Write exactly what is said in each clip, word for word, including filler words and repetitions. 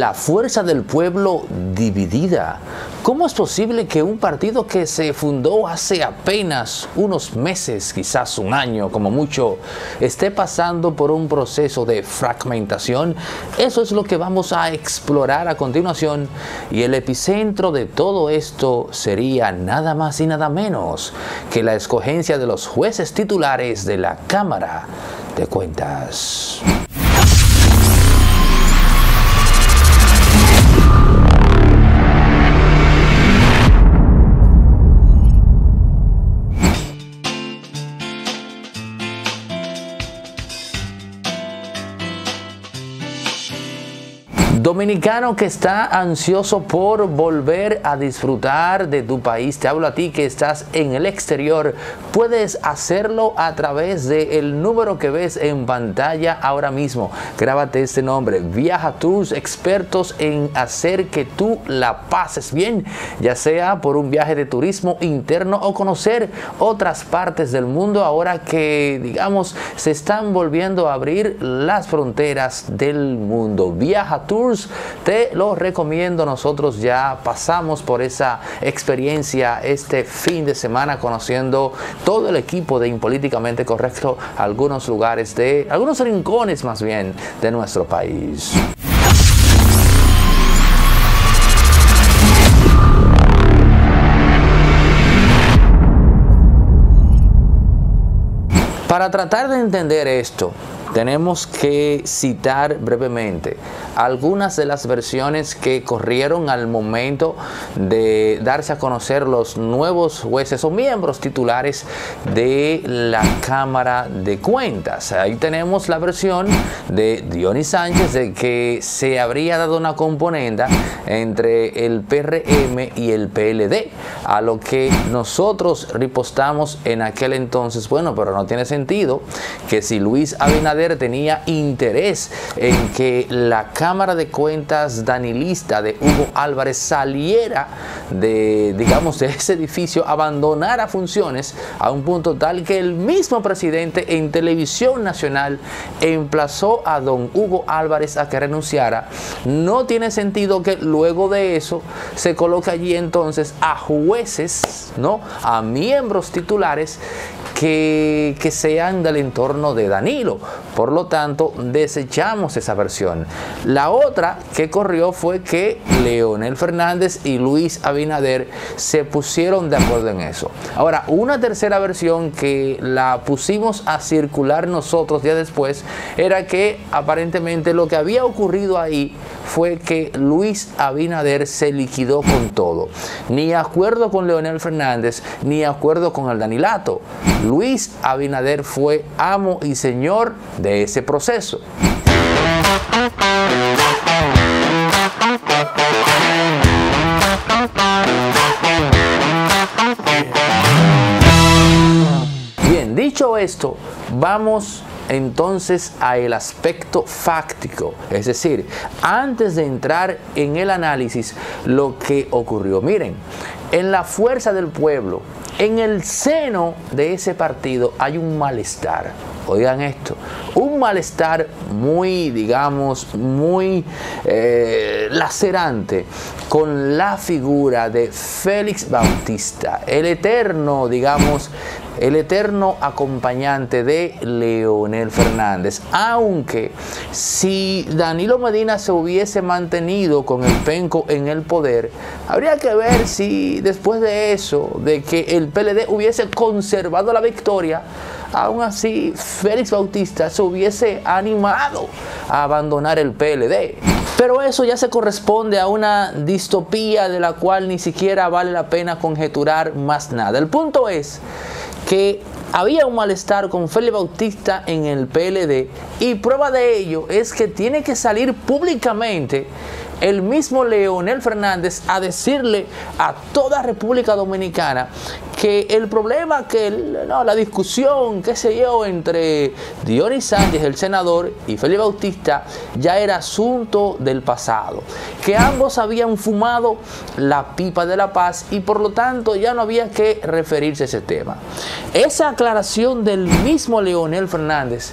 La fuerza del pueblo dividida. ¿Cómo es posible que un partido que se fundó hace apenas unos meses, quizás un año como mucho, esté pasando por un proceso de fragmentación? Eso es lo que vamos a explorar a continuación, y el epicentro de todo esto sería nada más y nada menos que la escogencia de los jueces titulares de la Cámara de Cuentas. Dominicano que está ansioso por volver a disfrutar de tu país, te hablo a ti que estás en el exterior, puedes hacerlo a través del número que ves en pantalla ahora mismo. Grábate este nombre: Viaja Tours, expertos en hacer que tú la pases bien, ya sea por un viaje de turismo interno o conocer otras partes del mundo ahora que, digamos, se están volviendo a abrir las fronteras del mundo. Viaja Tours te lo recomiendo. Nosotros ya pasamos por esa experiencia este fin de semana conociendo todo el equipo de Impolíticamente Correcto, algunos lugares de, algunos rincones más bien de nuestro país. Para tratar de entender esto, tenemos que citar brevemente algunas de las versiones que corrieron al momento de darse a conocer los nuevos jueces o miembros titulares de la Cámara de Cuentas. Ahí tenemos la versión de Dionis Sánchez de que se habría dado una componenda entre el P R M y el P L D, a lo que nosotros ripostamos en aquel entonces: bueno, pero no tiene sentido que si Luis Abinader tenía interés en que la Cámara de Cuentas danilista de Hugo Álvarez saliera de, digamos, de ese edificio, abandonara funciones a un punto tal que el mismo presidente en televisión nacional emplazó a don Hugo Álvarez a que renunciara. No tiene sentido que luego de eso se coloque allí entonces a jueces, ¿no?, a miembros titulares Que, que sean del entorno de Danilo. Por lo tanto, desechamos esa versión. La otra que corrió fue que Leonel Fernández y Luis Abinader se pusieron de acuerdo en eso. Ahora, una tercera versión que la pusimos a circular nosotros días después era que aparentemente lo que había ocurrido ahí fue que Luis Abinader se liquidó con todo. Ni acuerdo con Leonel Fernández, ni acuerdo con el Danilato. Luis Abinader fue amo y señor de ese proceso. Bien, dicho esto, vamos entonces a el aspecto fáctico, es decir, antes de entrar en el análisis, lo que ocurrió. Miren, en la fuerza del pueblo, en el seno de ese partido hay un malestar. Oigan esto, un malestar muy, digamos, muy eh, lacerante con la figura de Félix Bautista, el eterno, digamos, el eterno acompañante de Leonel Fernández. Aunque si Danilo Medina se hubiese mantenido con el penco en el poder, habría que ver si después de eso, de que el P L D hubiese conservado la victoria, aún así Félix Bautista se hubiese animado a abandonar el P L D. Pero eso ya se corresponde a una distopía de la cual ni siquiera vale la pena conjeturar más nada. El punto es que había un malestar con Félix Bautista en el P L D, y prueba de ello es que tiene que salir públicamente el mismo Leonel Fernández a decirle a toda República Dominicana que el problema, que el, no, la discusión, qué sé yo, entre Dionis Sánchez, el senador, y Félix Bautista ya era asunto del pasado, que ambos habían fumado la pipa de la paz y por lo tanto ya no había que referirse a ese tema. Esa aclaración del mismo Leonel Fernández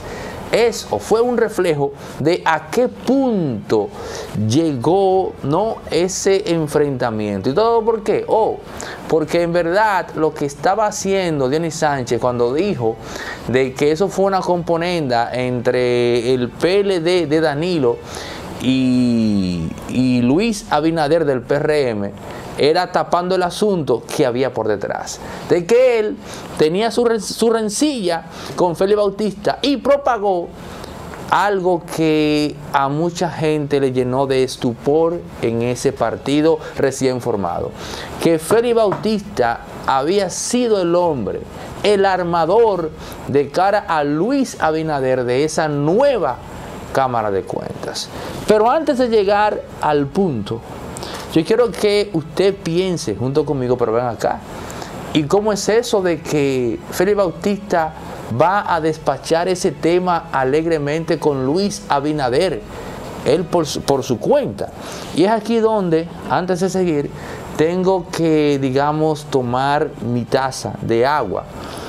es o fue un reflejo de a qué punto llegó, ¿no?, ese enfrentamiento. ¿Y todo por qué? Oh, porque en verdad lo que estaba haciendo Dionis Sánchez cuando dijo de que eso fue una componenda entre el P L D de Danilo y, y Luis Abinader del P R M, era tapando el asunto que había por detrás, de que él tenía su, su rencilla con Félix Bautista y propagó algo que a mucha gente le llenó de estupor en ese partido recién formado, que Félix Bautista había sido el hombre, el armador de cara a Luis Abinader de esa nueva Cámara de Cuentas. Pero antes de llegar al punto, yo quiero que usted piense junto conmigo, pero ven acá, ¿y cómo es eso de que Félix Bautista va a despachar ese tema alegremente con Luis Abinader, él por su, por su cuenta? Y es aquí donde, antes de seguir, tengo que, digamos, tomar mi taza de agua.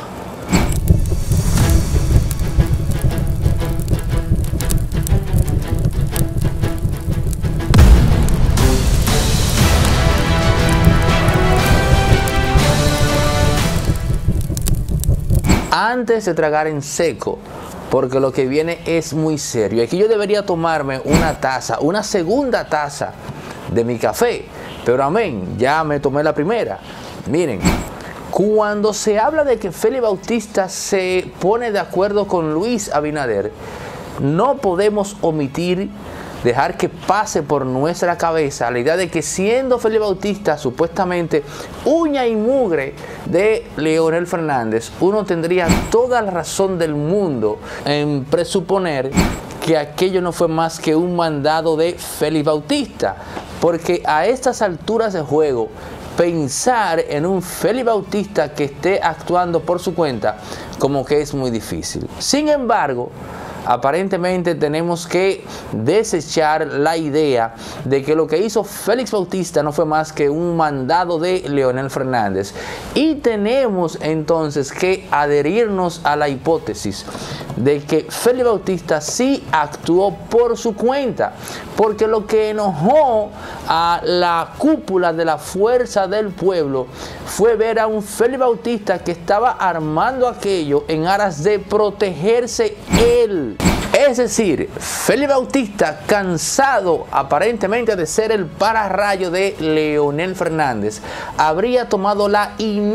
Antes de tragar en seco, porque lo que viene es muy serio. Aquí yo debería tomarme una taza, una segunda taza de mi café, pero amén, ya me tomé la primera. Miren, cuando se habla de que Félix Bautista se pone de acuerdo con Luis Abinader, no podemos omitir, dejar que pase por nuestra cabeza la idea de que siendo Félix Bautista supuestamente uña y mugre de Leonel Fernández, uno tendría toda la razón del mundo en presuponer que aquello no fue más que un mandado de Félix Bautista, porque a estas alturas de juego pensar en un Félix Bautista que esté actuando por su cuenta como que es muy difícil. Sin embargo, aparentemente tenemos que desechar la idea de que lo que hizo Félix Bautista no fue más que un mandado de Leonel Fernández, y tenemos entonces que adherirnos a la hipótesis de que Félix Bautista sí actuó por su cuenta, porque lo que enojó a la cúpula de la Fuerza del Pueblo fue ver a un Félix Bautista que estaba armando aquello en aras de protegerse él. Es decir, Félix Bautista, cansado aparentemente de ser el pararrayo de Leonel Fernández, habría tomado la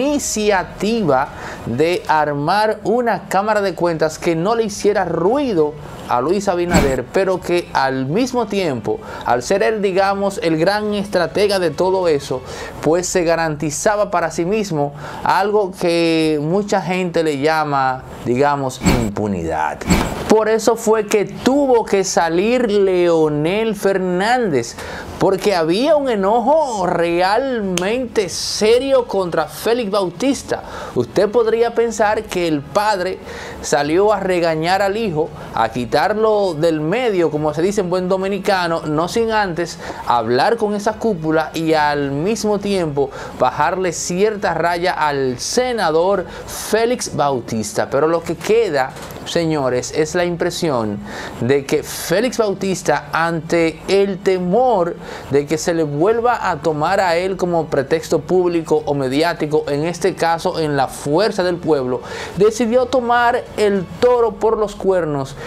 iniciativa de armar una Cámara de Cuentas que no le hiciera ruido a Luis Abinader, pero que al mismo tiempo, al ser él, digamos, el gran estratega de todo eso, pues se garantizaba para sí mismo algo que mucha gente le llama, digamos, impunidad. Por eso fue que tuvo que salir Leonel Fernández, porque había un enojo realmente serio contra Félix Bautista. Usted podría pensar que el padre salió a regañar al hijo, a quitarlo del medio, como se dice en buen dominicano, no sin antes hablar con esa cúpula y al mismo tiempo bajarle cierta raya al senador Félix Bautista. Pero lo que queda, señores, es la impresión de que Félix Bautista, ante el temor de que se le vuelva a tomar a él como pretexto público o mediático, en este caso en la Fuerza del Pueblo, decidió tomar el toro por los cuernos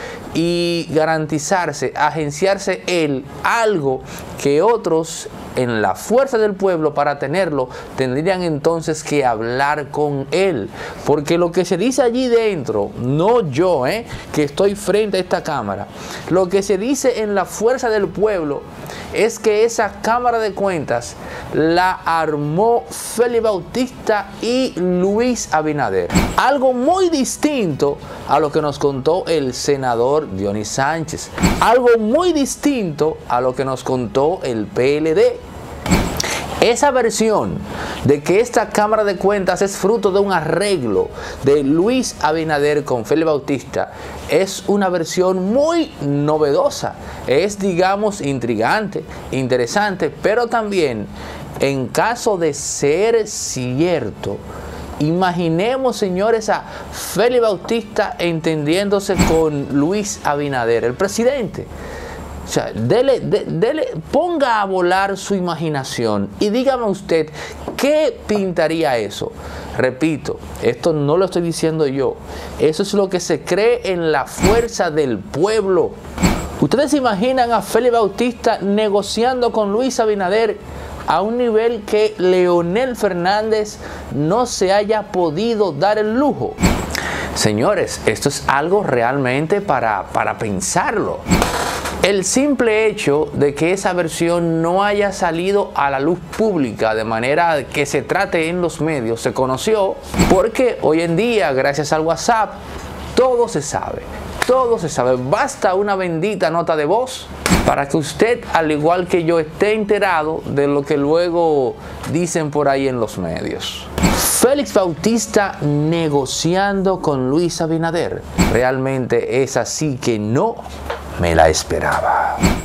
y garantizarse, agenciarse él algo que otros en la Fuerza del Pueblo, para tenerlo, tendrían entonces que hablar con él. Porque lo que se dice allí dentro, no yo, eh, que estoy frente a esta cámara, lo que se dice en la Fuerza del Pueblo es que esa Cámara de Cuentas la armó Félix Bautista y Luis Abinader. Algo muy distinto a lo que nos contó el senador Dionis Sánchez. Algo muy distinto a lo que nos contó el P L D. Esa versión de que esta Cámara de Cuentas es fruto de un arreglo de Luis Abinader con Félix Bautista es una versión muy novedosa, es, digamos, intrigante, interesante, pero también, en caso de ser cierto, Imaginemos, señores, a Félix Bautista entendiéndose con Luis Abinader, el presidente. O sea, dele, de, dele, ponga a volar su imaginación y dígame usted, ¿qué pintaría eso? Repito, esto no lo estoy diciendo yo. Eso es lo que se cree en la fuerza del pueblo. ¿Ustedes se imaginan a Félix Bautista negociando con Luis Abinader a un nivel que Leonel Fernández no se haya podido dar el lujo? Señores, esto es algo realmente para, para pensarlo. El simple hecho de que esa versión no haya salido a la luz pública de manera que se trate en los medios, se conoció porque hoy en día, gracias al WhatsApp, todo se sabe, todo se sabe. Basta una bendita nota de voz para que usted, al igual que yo, esté enterado de lo que luego dicen por ahí en los medios. Félix Bautista negociando con Luis Abinader. Realmente es así que no me la esperaba.